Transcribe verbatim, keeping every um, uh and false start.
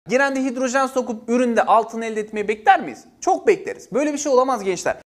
Girende hidrojen sokup üründe altın elde etmeyi bekler miyiz? Çok bekleriz. Böyle bir şey olamaz gençler.